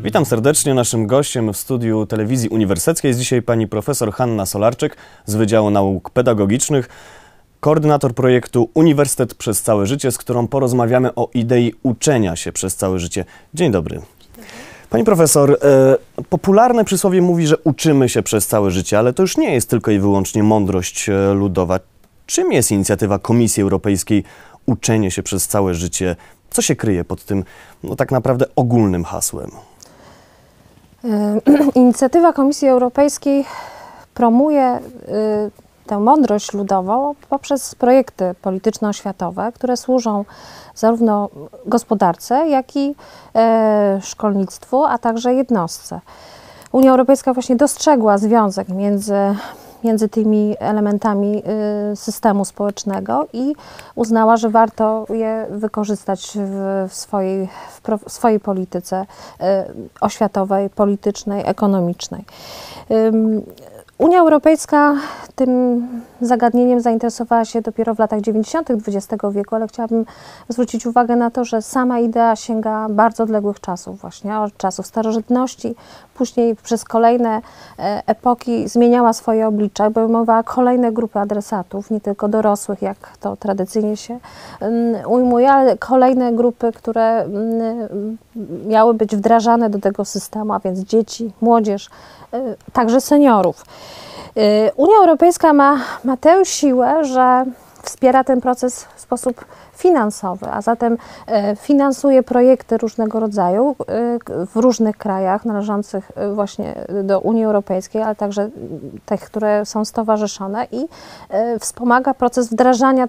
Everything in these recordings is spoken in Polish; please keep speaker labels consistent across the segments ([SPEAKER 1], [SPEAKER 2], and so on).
[SPEAKER 1] Witam serdecznie. Naszym gościem w studiu Telewizji Uniwersyteckiej jest dzisiaj pani profesor Hanna Solarczyk z Wydziału Nauk Pedagogicznych, koordynator projektu Uniwersytet przez całe życie, z którą porozmawiamy o idei uczenia się przez całe życie. Dzień dobry. Pani profesor, popularne przysłowie mówi, że uczymy się przez całe życie, ale to już nie jest tylko i wyłącznie mądrość ludowa. Czym jest inicjatywa Komisji Europejskiej uczenie się przez całe życie? Co się kryje pod tym, no tak naprawdę ogólnym hasłem?
[SPEAKER 2] Inicjatywa Komisji Europejskiej promuje tę mądrość ludową poprzez projekty polityczno-oświatowe, które służą zarówno gospodarce, jak i szkolnictwu, a także jednostce. Unia Europejska właśnie dostrzegła związek między tymi elementami systemu społecznego i uznała, że warto je wykorzystać w swojej polityce oświatowej, politycznej, ekonomicznej. Unia Europejska tym zagadnieniem zainteresowała się dopiero w latach 90. XX wieku, ale chciałabym zwrócić uwagę na to, że sama idea sięga bardzo odległych czasów, właśnie od czasów starożytności. Później przez kolejne epoki zmieniała swoje oblicze, obejmowała kolejne grupy adresatów, nie tylko dorosłych, jak to tradycyjnie się ujmuje, ale kolejne grupy, które miały być wdrażane do tego systemu, a więc dzieci, młodzież, także seniorów. Unia Europejska ma tę siłę, że wspiera ten proces w sposób finansowy, a zatem finansuje projekty różnego rodzaju w różnych krajach należących właśnie do Unii Europejskiej, ale także tych, które są stowarzyszone i wspomaga proces wdrażania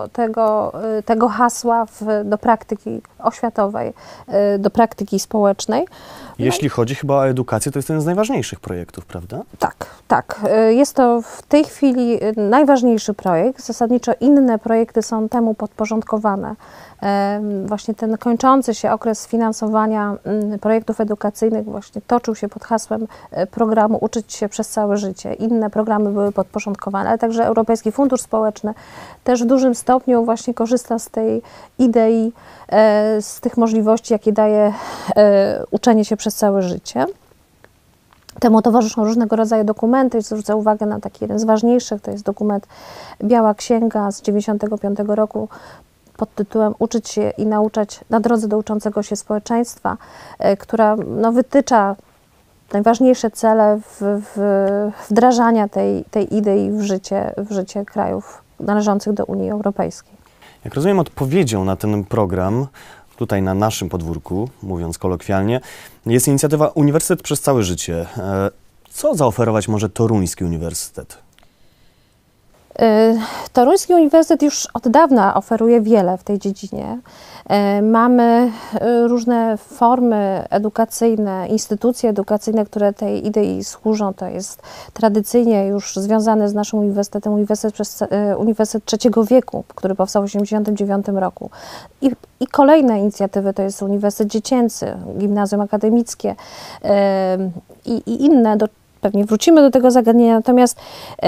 [SPEAKER 2] tego hasła do praktyki oświatowej, do praktyki społecznej.
[SPEAKER 1] Jeśli chodzi chyba o edukację, to jest jeden z najważniejszych projektów, prawda?
[SPEAKER 2] Tak. Jest to w tej chwili najważniejszy projekt. Zasadniczo inne projekty są temu podporządkowane. Właśnie ten kończący się okres finansowania projektów edukacyjnych właśnie toczył się pod hasłem programu Uczyć się przez całe życie. Inne programy były podporządkowane, ale także Europejski Fundusz Społeczny też w dużym stopniu właśnie korzysta z tej idei, z tych możliwości, jakie daje uczenie się przez całe życie. Temu towarzyszą różnego rodzaju dokumenty. Zwrócę uwagę na taki jeden z ważniejszych, to jest dokument Biała Księga z 1995 roku pod tytułem Uczyć się i nauczać na drodze do uczącego się społeczeństwa, która wytycza najważniejsze cele wdrażania tej idei w życie krajów należących do Unii Europejskiej.
[SPEAKER 1] Jak rozumiem, odpowiedzią na ten program tutaj na naszym podwórku, mówiąc kolokwialnie, jest inicjatywa Uniwersytet przez całe życie. Co zaoferować może Toruński Uniwersytet?
[SPEAKER 2] Toruński Uniwersytet już od dawna oferuje wiele w tej dziedzinie. Mamy różne formy edukacyjne, instytucje edukacyjne, które tej idei służą. To jest tradycyjnie już związane z naszym uniwersytetem Uniwersytet Trzeciego Wieku, który powstał w 1989 roku. I kolejne inicjatywy to jest Uniwersytet Dziecięcy, Gimnazjum Akademickie i inne. Pewnie wrócimy do tego zagadnienia, natomiast...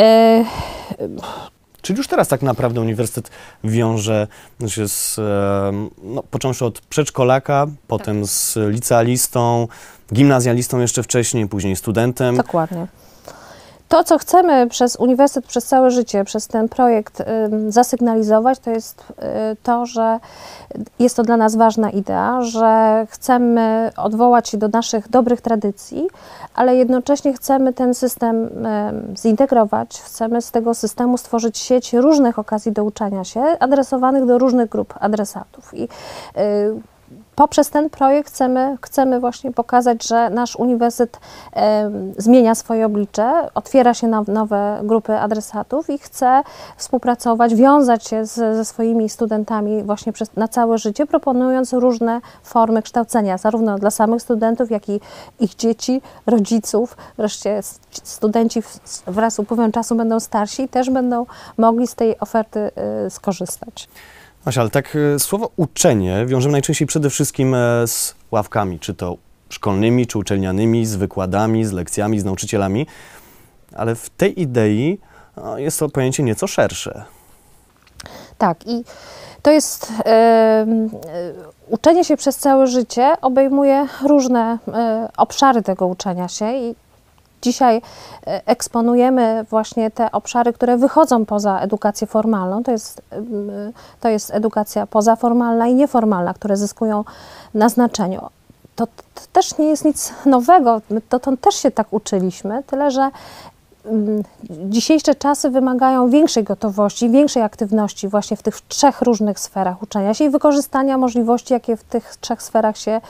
[SPEAKER 1] Czyli już teraz tak naprawdę uniwersytet wiąże się począwszy od przedszkolaka, potem z licealistą, gimnazjalistą jeszcze wcześniej, później studentem.
[SPEAKER 2] Dokładnie. To, co chcemy przez Uniwersytet przez całe życie, przez ten projekt zasygnalizować, to jest to, że jest to dla nas ważna idea, że chcemy odwołać się do naszych dobrych tradycji, ale jednocześnie chcemy ten system zintegrować, chcemy z tego systemu stworzyć sieć różnych okazji do uczenia się, adresowanych do różnych grup adresatów. I poprzez ten projekt chcemy właśnie pokazać, że nasz uniwersytet zmienia swoje oblicze, otwiera się na nowe grupy adresatów i chce współpracować, wiązać się ze swoimi studentami właśnie na całe życie, proponując różne formy kształcenia, zarówno dla samych studentów, jak i ich dzieci, rodziców. Wreszcie studenci wraz z upływem czasu będą starsi i też będą mogli z tej oferty skorzystać.
[SPEAKER 1] Asia, ale tak słowo uczenie wiążemy najczęściej przede wszystkim z ławkami, czy to szkolnymi, czy uczelnianymi, z wykładami, z lekcjami, z nauczycielami, ale w tej idei jest to pojęcie nieco szersze.
[SPEAKER 2] Tak, i To jest uczenie się przez całe życie, obejmuje różne obszary tego uczenia się i dzisiaj eksponujemy właśnie te obszary, które wychodzą poza edukację formalną. To jest edukacja pozaformalna i nieformalna, które zyskują na znaczeniu. To też nie jest nic nowego, my dotąd też się tak uczyliśmy, tyle że dzisiejsze czasy wymagają większej gotowości, większej aktywności właśnie w tych trzech różnych sferach uczenia się i wykorzystania możliwości, jakie w tych trzech sferach się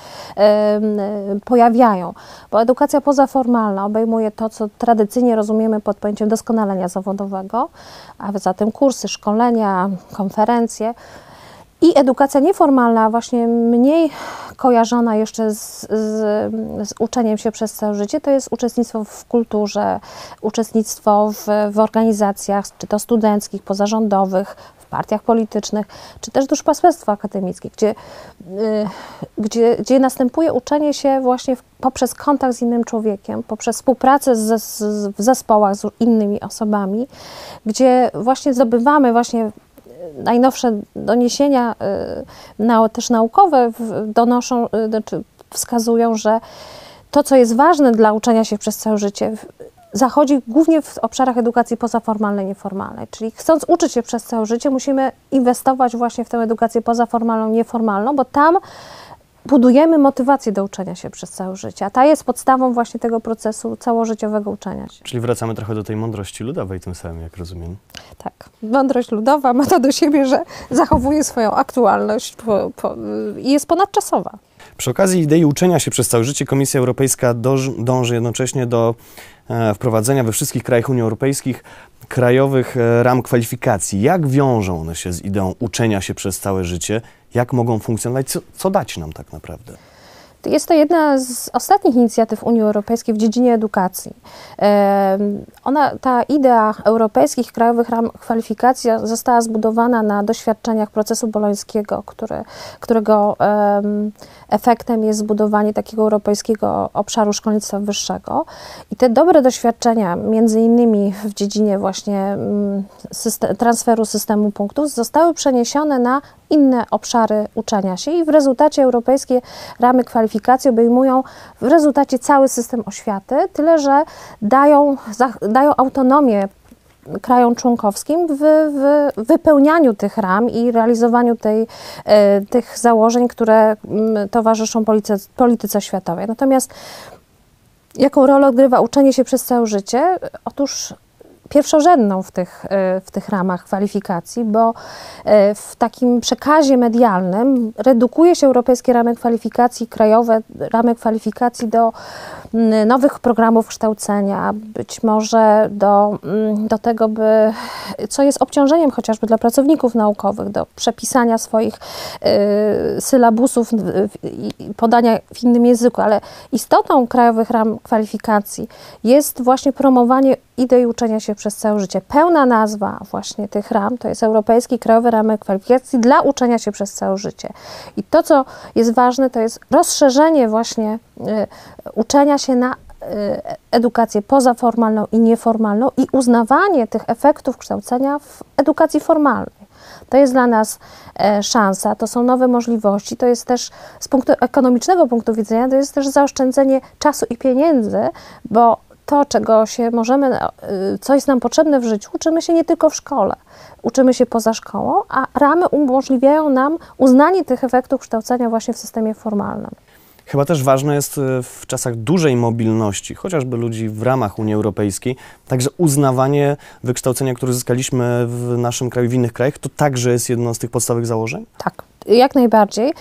[SPEAKER 2] pojawiają. Bo edukacja pozaformalna obejmuje to, co tradycyjnie rozumiemy pod pojęciem doskonalenia zawodowego, a zatem kursy, szkolenia, konferencje. I edukacja nieformalna, właśnie mniej kojarzona jeszcze z uczeniem się przez całe życie, to jest uczestnictwo w kulturze, uczestnictwo w organizacjach, czy to studenckich, pozarządowych, w partiach politycznych, czy też duszpasterstwo akademickie, gdzie następuje uczenie się właśnie poprzez kontakt z innym człowiekiem, poprzez współpracę w zespołach z innymi osobami, gdzie właśnie zdobywamy właśnie najnowsze doniesienia też naukowe donoszą, znaczy wskazują, że to, co jest ważne dla uczenia się przez całe życie, zachodzi głównie w obszarach edukacji pozaformalnej, nieformalnej. Czyli chcąc uczyć się przez całe życie, musimy inwestować właśnie w tę edukację pozaformalną, nieformalną, bo tam budujemy motywację do uczenia się przez całe życie, a ta jest podstawą właśnie tego procesu całożyciowego uczenia się.
[SPEAKER 1] Czyli wracamy trochę do tej mądrości ludowej tym samym, jak rozumiem.
[SPEAKER 2] Tak. Mądrość ludowa ma to do siebie, że zachowuje swoją aktualność i jest ponadczasowa.
[SPEAKER 1] Przy okazji idei uczenia się przez całe życie Komisja Europejska dąży jednocześnie do wprowadzenia we wszystkich krajach Unii Europejskiej krajowych ram kwalifikacji. Jak wiążą one się z ideą uczenia się przez całe życie? Jak mogą funkcjonować? Co dać nam tak naprawdę?
[SPEAKER 2] Jest to jedna z ostatnich inicjatyw Unii Europejskiej w dziedzinie edukacji. Ta idea europejskich krajowych ram kwalifikacji została zbudowana na doświadczeniach procesu bolońskiego, którego efektem jest zbudowanie takiego europejskiego obszaru szkolnictwa wyższego. I te dobre doświadczenia, między innymi w dziedzinie właśnie transferu systemu punktów, zostały przeniesione na inne obszary uczenia się i w rezultacie europejskie ramy kwalifikacji obejmują w rezultacie cały system oświaty, tyle że dają autonomię krajom członkowskim w wypełnianiu tych ram i realizowaniu tych założeń, które towarzyszą polityce światowej. Natomiast jaką rolę odgrywa uczenie się przez całe życie? Otóż pierwszorzędną w tych ramach kwalifikacji, bo w takim przekazie medialnym redukuje się europejskie ramy kwalifikacji, krajowe ramy kwalifikacji do nowych programów kształcenia, być może do tego, co jest obciążeniem chociażby dla pracowników naukowych, do przepisania swoich sylabusów i podania w innym języku, ale istotą krajowych ram kwalifikacji jest właśnie promowanie idei uczenia się przez całe życie. Pełna nazwa właśnie tych ram to jest Europejskie Krajowe Ramy Kwalifikacji dla uczenia się przez całe życie. I to, co jest ważne, to jest rozszerzenie właśnie uczenia się na edukację pozaformalną i nieformalną i uznawanie tych efektów kształcenia w edukacji formalnej. To jest dla nas szansa, to są nowe możliwości, to jest też z ekonomicznego punktu widzenia, to jest też zaoszczędzenie czasu i pieniędzy, bo to, czego się co jest nam potrzebne w życiu, uczymy się nie tylko w szkole, uczymy się poza szkołą, a ramy umożliwiają nam uznanie tych efektów kształcenia właśnie w systemie formalnym.
[SPEAKER 1] Chyba też ważne jest w czasach dużej mobilności, chociażby ludzi w ramach Unii Europejskiej, także uznawanie wykształcenia, które zyskaliśmy w naszym kraju, w innych krajach, to także jest jedno z tych podstawowych założeń?
[SPEAKER 2] Tak. Jak najbardziej.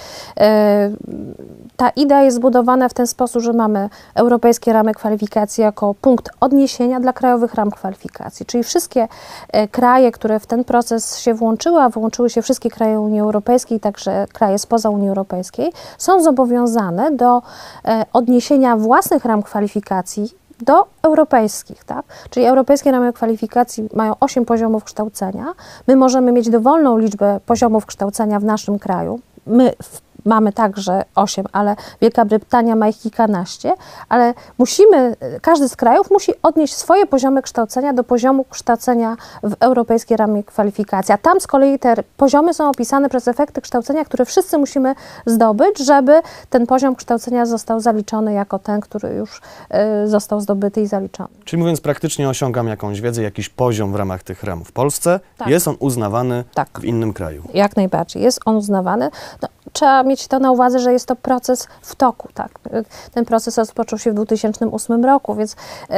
[SPEAKER 2] Ta idea jest zbudowana w ten sposób, że mamy europejskie ramy kwalifikacji jako punkt odniesienia dla krajowych ram kwalifikacji. Czyli wszystkie kraje, które w ten proces się włączyły, a włączyły się wszystkie kraje Unii Europejskiej, także kraje spoza Unii Europejskiej, są zobowiązane do odniesienia własnych ram kwalifikacji do europejskich, tak? Czyli europejskie ramy kwalifikacji mają 8 poziomów kształcenia. My możemy mieć dowolną liczbę poziomów kształcenia w naszym kraju. My mamy także 8, ale Wielka Brytania ma ich kilkanaście, ale każdy z krajów musi odnieść swoje poziomy kształcenia do poziomu kształcenia w europejskiej ramie kwalifikacji. A tam z kolei te poziomy są opisane przez efekty kształcenia, które wszyscy musimy zdobyć, żeby ten poziom kształcenia został zaliczony jako ten, który już został zdobyty i zaliczony.
[SPEAKER 1] Czyli mówiąc praktycznie, osiągam jakąś wiedzę, jakiś poziom w ramach tych ram w Polsce,
[SPEAKER 2] Tak.
[SPEAKER 1] jest on uznawany
[SPEAKER 2] Tak.
[SPEAKER 1] w innym kraju.
[SPEAKER 2] Jak najbardziej. Jest on uznawany. No, trzeba mieć to na uwadze, że jest to proces w toku. Tak? Ten proces rozpoczął się w 2008 roku, więc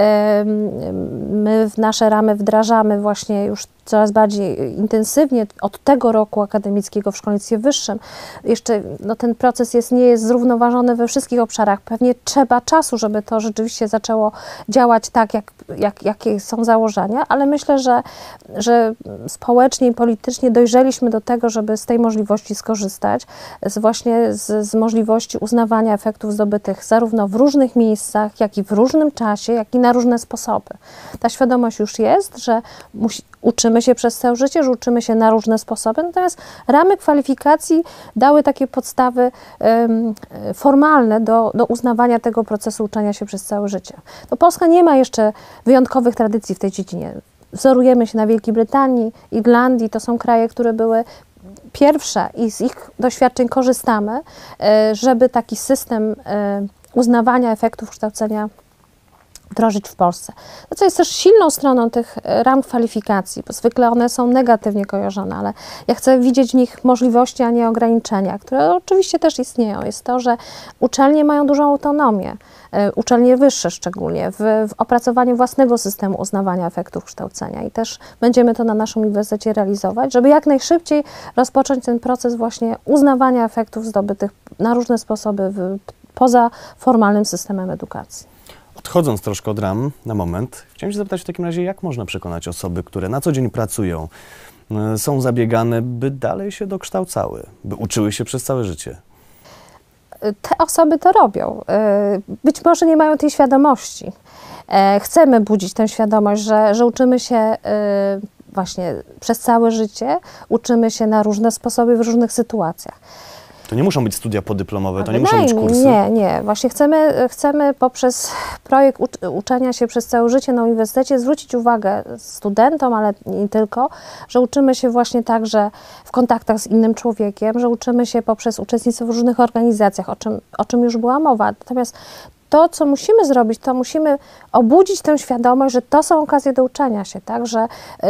[SPEAKER 2] my w nasze ramy wdrażamy właśnie już coraz bardziej intensywnie od tego roku akademickiego w szkolnictwie wyższym. Jeszcze ten proces nie jest zrównoważony we wszystkich obszarach. Pewnie trzeba czasu, żeby to rzeczywiście zaczęło działać tak, jakie są założenia, ale myślę, że społecznie i politycznie dojrzeliśmy do tego, żeby z tej możliwości skorzystać, z możliwości uznawania efektów zdobytych zarówno w różnych miejscach, jak i w różnym czasie, jak i na różne sposoby. Ta świadomość już jest, że uczymy się przez całe życie, że uczymy się na różne sposoby, natomiast ramy kwalifikacji dały takie podstawy formalne do uznawania tego procesu uczenia się przez całe życie. No, Polska nie ma jeszcze wyjątkowych tradycji w tej dziedzinie. Wzorujemy się na Wielkiej Brytanii, Irlandii, to są kraje, które były pierwsze i z ich doświadczeń korzystamy, żeby taki system uznawania efektów kształcenia wdrożyć w Polsce. To, co jest też silną stroną tych ram kwalifikacji, bo zwykle one są negatywnie kojarzone, ale ja chcę widzieć w nich możliwości, a nie ograniczenia, które oczywiście też istnieją. Jest to, że uczelnie mają dużą autonomię, uczelnie wyższe szczególnie, w opracowaniu własnego systemu uznawania efektów kształcenia i też będziemy to na naszym uniwersytecie realizować, żeby jak najszybciej rozpocząć ten proces właśnie uznawania efektów zdobytych na różne sposoby poza formalnym systemem edukacji.
[SPEAKER 1] Odchodząc troszkę od ram na moment, chciałem się zapytać w takim razie, jak można przekonać osoby, które na co dzień pracują, są zabiegane, by dalej się dokształcały, by uczyły się przez całe życie?
[SPEAKER 2] Te osoby to robią. Być może nie mają tej świadomości. Chcemy budzić tę świadomość, że uczymy się właśnie przez całe życie, uczymy się na różne sposoby w różnych sytuacjach.
[SPEAKER 1] To nie muszą być studia podyplomowe, to nie muszą być kursy?
[SPEAKER 2] Nie. Właśnie chcemy poprzez projekt uczenia się przez całe życie na uniwersytecie zwrócić uwagę studentom, ale nie tylko, że uczymy się właśnie także w kontaktach z innym człowiekiem, że uczymy się poprzez uczestnictwo w różnych organizacjach, o czym już była mowa. Natomiast to, co musimy zrobić, to musimy obudzić tę świadomość, że to są okazje do uczenia się, tak, że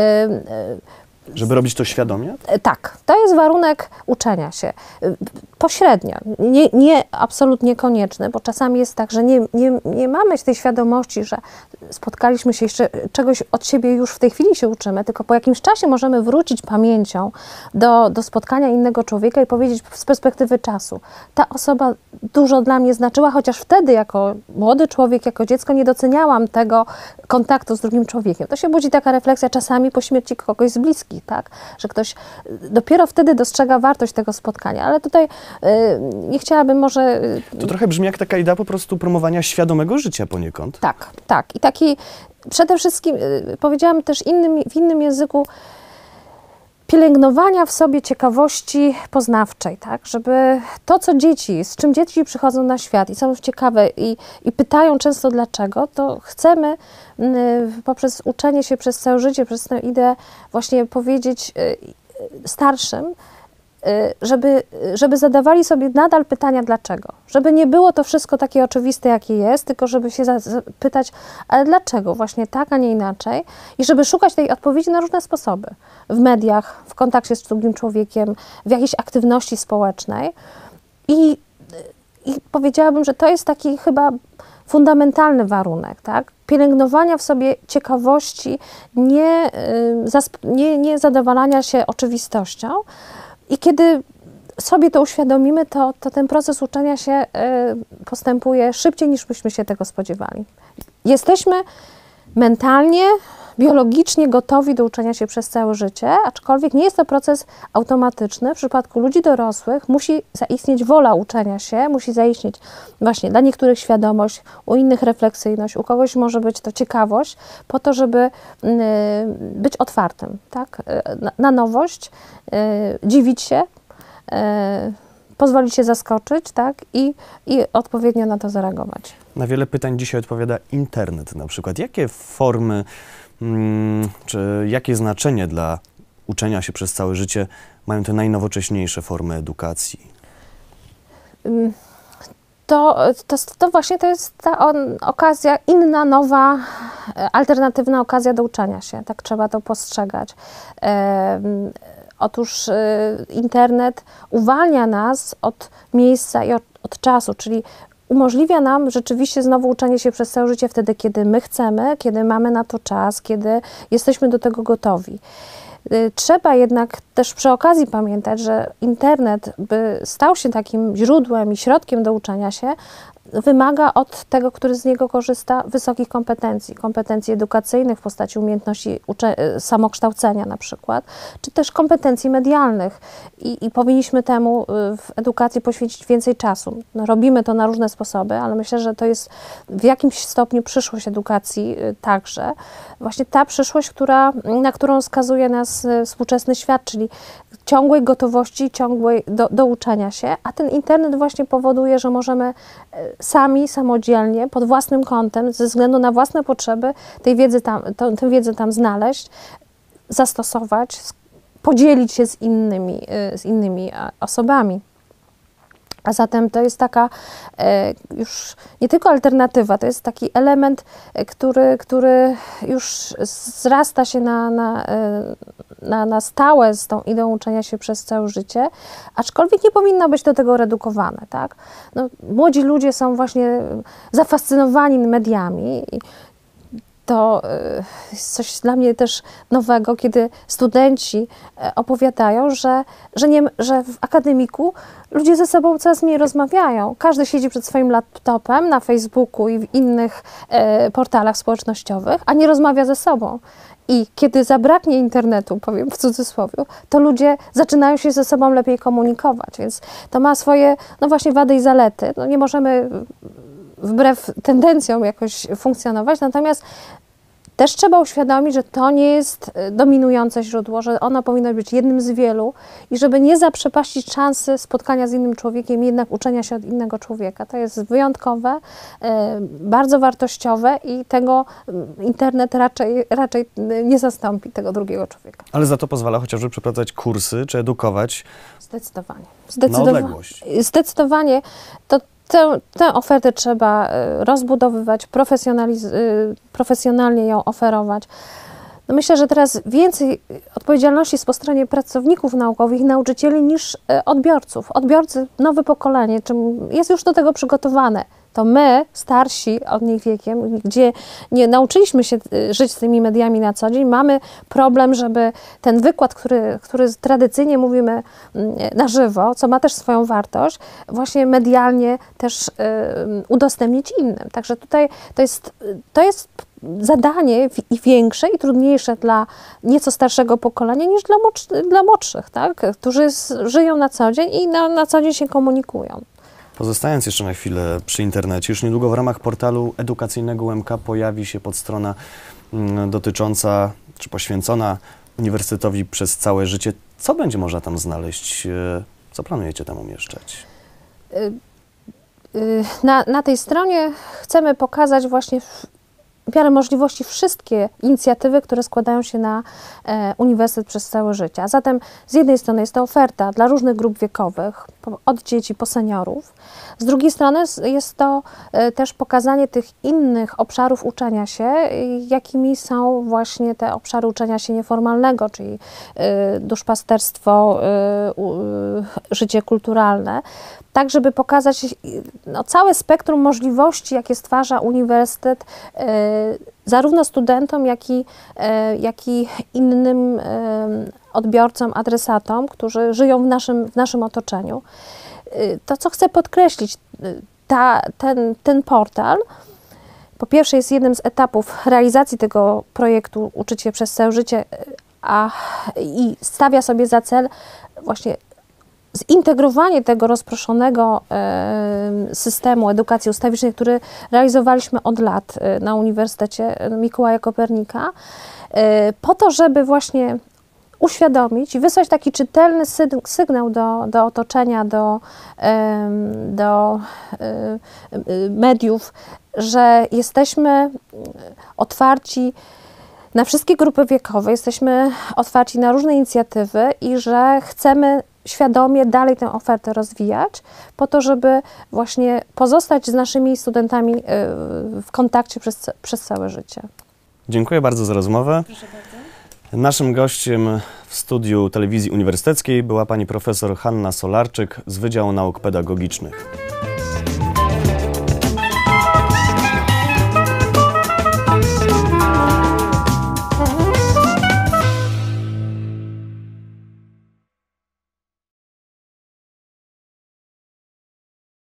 [SPEAKER 1] żeby robić to świadomie?
[SPEAKER 2] Tak, to jest warunek uczenia się. Pośrednio, nie absolutnie konieczny, bo czasami jest tak, że nie mamy tej świadomości, że spotkaliśmy się jeszcze, czegoś od siebie już w tej chwili się uczymy, tylko po jakimś czasie możemy wrócić pamięcią do spotkania innego człowieka i powiedzieć z perspektywy czasu, ta osoba dużo dla mnie znaczyła, chociaż wtedy jako młody człowiek, jako dziecko nie doceniałam tego kontaktu z drugim człowiekiem. To się budzi taka refleksja czasami po śmierci kogoś z bliskich, tak? Że ktoś dopiero wtedy dostrzega wartość tego spotkania, ale tutaj nie chciałabym może...
[SPEAKER 1] To trochę brzmi jak taka idea po prostu promowania świadomego życia poniekąd.
[SPEAKER 2] Tak. I taki przede wszystkim, powiedziałam też w innym języku, pielęgnowania w sobie ciekawości poznawczej, tak? Żeby to, co z czym dzieci przychodzą na świat i są ciekawe i pytają często dlaczego, to chcemy poprzez uczenie się przez całe życie, przez tę ideę właśnie powiedzieć starszym, żeby zadawali sobie nadal pytania dlaczego. Żeby nie było to wszystko takie oczywiste, jakie jest, tylko żeby się zapytać, ale dlaczego właśnie tak, a nie inaczej? I żeby szukać tej odpowiedzi na różne sposoby. W mediach, w kontakcie z drugim człowiekiem, w jakiejś aktywności społecznej. I powiedziałabym, że to jest taki chyba fundamentalny warunek, tak? Pielęgnowania w sobie ciekawości, nie zadowalania się oczywistością. I kiedy sobie to uświadomimy, to ten proces uczenia się postępuje szybciej, niż byśmy się tego spodziewali. Jesteśmy mentalnie, biologicznie gotowi do uczenia się przez całe życie, aczkolwiek nie jest to proces automatyczny. W przypadku ludzi dorosłych musi zaistnieć wola uczenia się, musi zaistnieć właśnie dla niektórych świadomość, u innych refleksyjność, u kogoś może być to ciekawość, po to, żeby być otwartym, tak? Na nowość, dziwić się, pozwolić się zaskoczyć, tak? I odpowiednio na to zareagować.
[SPEAKER 1] Na wiele pytań dzisiaj odpowiada internet na przykład. Jakie formy, czy jakie znaczenie dla uczenia się przez całe życie mają te najnowocześniejsze formy edukacji?
[SPEAKER 2] To właśnie to jest ta okazja, inna, nowa, alternatywna okazja do uczenia się. Tak trzeba to postrzegać. Otóż internet uwalnia nas od miejsca i od czasu, czyli umożliwia nam rzeczywiście znowu uczenie się przez całe życie wtedy, kiedy my chcemy, kiedy mamy na to czas, kiedy jesteśmy do tego gotowi. Trzeba jednak też przy okazji pamiętać, że internet, by stał się takim źródłem i środkiem do uczenia się, wymaga od tego, który z niego korzysta, wysokich kompetencji edukacyjnych w postaci umiejętności samokształcenia na przykład, czy też kompetencji medialnych i powinniśmy temu w edukacji poświęcić więcej czasu. No, robimy to na różne sposoby, ale myślę, że to jest w jakimś stopniu przyszłość edukacji także. Właśnie ta przyszłość, na którą skazuje nas współczesny świat, czyli ciągłej gotowości, ciągłej do uczenia się, a ten internet właśnie powoduje, że możemy samodzielnie, pod własnym kątem, ze względu na własne potrzeby, tę wiedzę tam znaleźć, zastosować, podzielić się z innymi osobami. A zatem to jest taka już nie tylko alternatywa, to jest taki element, który już zrasta się na stałe z tą ideą uczenia się przez całe życie, aczkolwiek nie powinno być do tego redukowane, tak? No, młodzi ludzie są właśnie zafascynowani mediami. To jest coś dla mnie też nowego, kiedy studenci opowiadają, że w akademiku ludzie ze sobą coraz mniej rozmawiają. Każdy siedzi przed swoim laptopem na Facebooku i w innych portalach społecznościowych, a nie rozmawia ze sobą. I kiedy zabraknie internetu, powiem w cudzysłowie, to ludzie zaczynają się ze sobą lepiej komunikować, więc to ma swoje, no właśnie, wady i zalety. No nie możemy wbrew tendencjom jakoś funkcjonować, natomiast też trzeba uświadomić, że to nie jest dominujące źródło, że ono powinno być jednym z wielu i żeby nie zaprzepaścić szansy spotkania z innym człowiekiem, jednak uczenia się od innego człowieka. To jest wyjątkowe, bardzo wartościowe i tego internet raczej nie zastąpi, tego drugiego człowieka.
[SPEAKER 1] Ale za to pozwala chociażby przeprowadzać kursy czy edukować
[SPEAKER 2] Zdecydowanie.
[SPEAKER 1] Na odległość.
[SPEAKER 2] Zdecydowanie. Tę ofertę trzeba rozbudowywać, profesjonalnie ją oferować. No myślę, że teraz więcej odpowiedzialności jest po stronie pracowników naukowych i nauczycieli niż odbiorców. Odbiorcy, nowe pokolenie, jest już do tego przygotowane. To my, starsi od nich wiekiem, gdzie nie nauczyliśmy się żyć z tymi mediami na co dzień, mamy problem, żeby ten wykład, który tradycyjnie mówimy na żywo, co ma też swoją wartość, właśnie medialnie też udostępnić innym. Także tutaj to jest zadanie i większe i trudniejsze dla nieco starszego pokolenia niż dla młodszych, tak? Którzy żyją na co dzień i na co dzień się komunikują.
[SPEAKER 1] Pozostając jeszcze na chwilę przy internecie, już niedługo w ramach portalu edukacyjnego UMK pojawi się podstrona dotycząca, czy poświęcona Uniwersytetowi przez całe życie. Co będzie można tam znaleźć? Co planujecie tam umieszczać?
[SPEAKER 2] Na tej stronie chcemy pokazać właśnie w miarę możliwości wszystkie inicjatywy, które składają się na Uniwersytet przez całe życie. A zatem z jednej strony jest to oferta dla różnych grup wiekowych, od dzieci po seniorów. Z drugiej strony jest to też pokazanie tych innych obszarów uczenia się, jakimi są właśnie te obszary uczenia się nieformalnego, czyli duszpasterstwo, życie kulturalne, tak żeby pokazać całe spektrum możliwości, jakie stwarza uniwersytet zarówno studentom, jak i innym odbiorcom, adresatom, którzy żyją w naszym otoczeniu. To, co chcę podkreślić, ten portal po pierwsze jest jednym z etapów realizacji tego projektu Uczyć się przez całe życie i stawia sobie za cel właśnie zintegrowanie tego rozproszonego systemu edukacji ustawicznej, który realizowaliśmy od lat na Uniwersytecie Mikołaja Kopernika, po to, żeby właśnie uświadomić i wysłać taki czytelny sygnał do otoczenia, do mediów, że jesteśmy otwarci na wszystkie grupy wiekowe, jesteśmy otwarci na różne inicjatywy i że chcemy świadomie dalej tę ofertę rozwijać, po to, żeby właśnie pozostać z naszymi studentami w kontakcie przez całe życie.
[SPEAKER 1] Dziękuję bardzo za rozmowę.
[SPEAKER 2] Proszę bardzo.
[SPEAKER 1] Naszym gościem w studiu Telewizji Uniwersyteckiej była pani profesor Hanna Solarczyk z Wydziału Nauk Pedagogicznych.